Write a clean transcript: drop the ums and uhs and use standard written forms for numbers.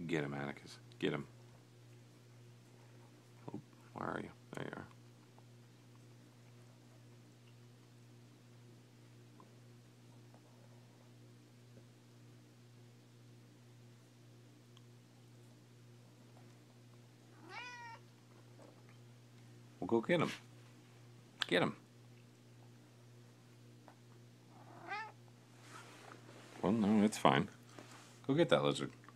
Get him, Atticus. Get him. Oh, where are you? There you are. Well, go get him. Get him. Well, no, it's fine. Go get that lizard.